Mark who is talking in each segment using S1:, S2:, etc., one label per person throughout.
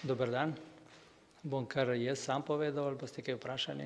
S1: Dober dan. Bom kar jaz sam povedal, ali boste kaj vprašali?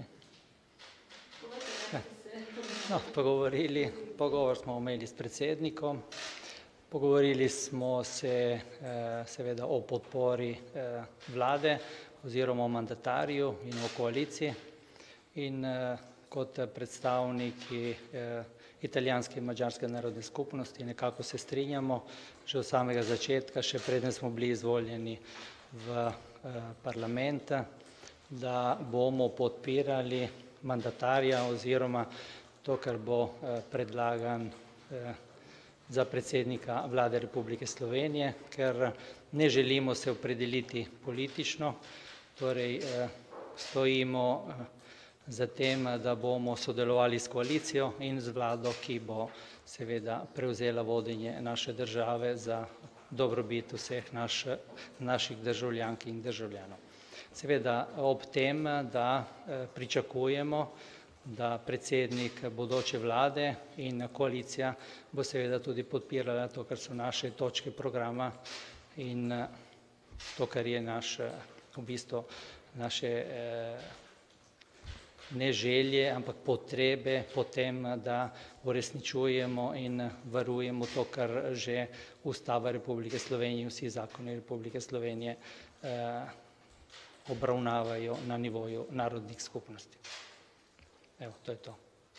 S1: No, pogovor smo imeli s predsednikom, pogovorili smo se seveda o podpori vlade oziroma o mandatarju in o koaliciji in kot predstavniki italijanske in madžarske narodne skupnosti nekako se strinjamo že od samega začetka, še preden smo bili izvoljeni v parlament, da bomo podpirali mandatarja oziroma to, kar bo predlagan za predsednika Vlade Republike Slovenije, ker ne želimo se opredeliti politično, torej stojimo za tem, da bomo sodelovali s koalicijo in z vlado, ki bo seveda prevzela vodenje naše države za dobrobit vseh naših državljank in državljanov. Seveda ob tem, da pričakujemo, da predsednik bodoče vlade in koalicija bo seveda tudi podpirala to, kar so naše točke programa in to, kar je v bistvu naše ne želje, ampak potrebe po tem, da uresničujemo in varujemo to, kar že Ustava Republike Slovenije in vsi zakoni Republike Slovenije obravnavajo na nivoju narodnih skupnosti. Evo, to je to.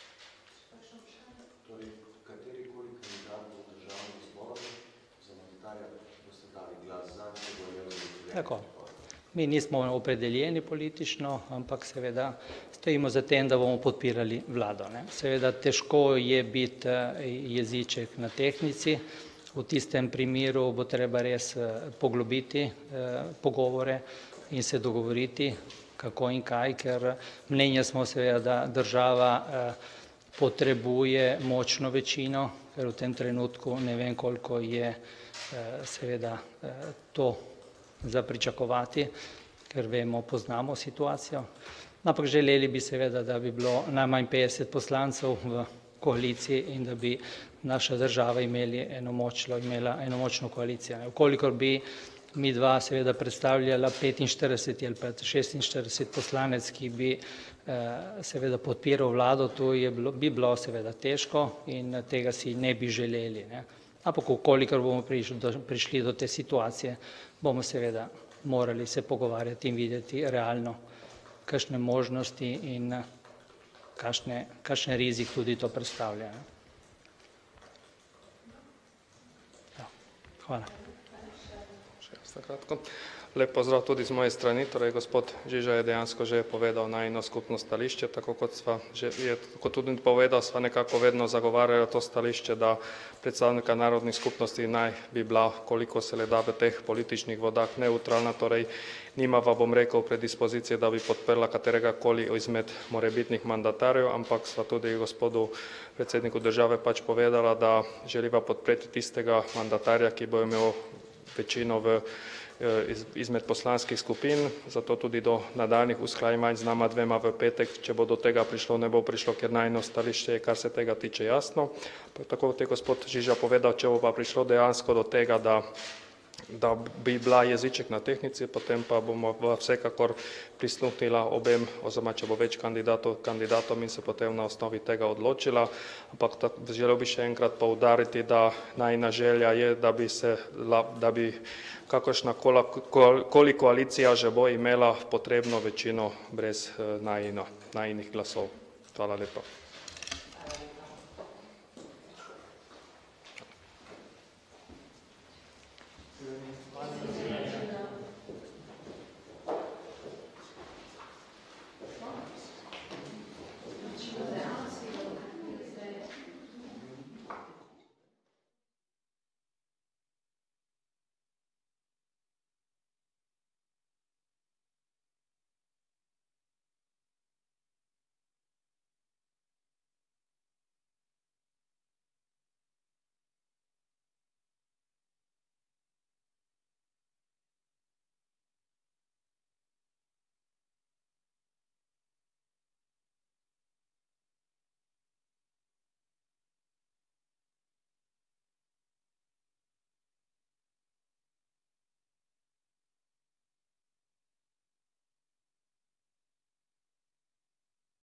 S2: Torej, katerikoli kandidat bo v državnem zboru za mandatarja boste dali glas za, če bo imel zagotovljeno?
S1: Tako. Mi nismo opredeljeni politično, ampak seveda stojimo za tem, da bomo podpirali vlado. Seveda težko je biti jeziček na tehtnici, v tistem primeru bo treba res poglobiti pogovore in se dogovoriti, kako in kaj, ker mnenja smo seveda, da država potrebuje močno večino, ker v tem trenutku ne vem, koliko je seveda to za pričakovati, ker vemo, poznamo situacijo. Ampak želeli bi seveda, da bi bilo najmanj 50 poslancev v koaliciji in da bi naša država imela eno močno koalicijo. Vkolikor bi mi dva seveda predstavljala 45 ali pa 46 poslanec, ki bi seveda podpiral vlado, to bi bilo seveda težko in tega si ne bi želeli. Ampak vkolikor bomo prišli do te situacije, bomo seveda morali se pogovarjati in videti realno, kakšne možnosti in kakšen rizik tudi to predstavlja. Hvala.
S3: Lep pozdrav tudi z moje strani, torej gospod Žiža je dejansko že povedal najino skupno stališče, tako kot tudi povedal, sva nekako vedno zagovarjala to stališče, da predstavnika narodnih skupnosti naj bi bila, koliko se le da v teh političnih vodah, neutralna, torej nimava, bom rekel, predispozicije, da bi podprla kateregakoli izmed morebitnih mandatarjev, ampak sva tudi gospodu predsedniku države pač povedala, da želiva podpreti tistega mandatarja, ki bo imel večino izmed poslanskih skupin, zato tudi do nadaljnjih usklajevanj z nama dvema v petek, če bo do tega prišlo, ne bo prišlo, ker najino stališče je, kar se tega tiče, jasno. Tako kot je gospod Žiža povedal, če bo pa prišlo dejansko do tega, da bi bila jeziček na tehtnici, potem pa bomo vsekakor prisluhnila obem, oziroma če bo več kandidatom in se potem na osnovi tega odločila. Ampak želel bi še enkrat poudariti, da najina želja je, da bi kakršnakoli koalicija že bo imela potrebno večino brez najinih glasov. Hvala lepa.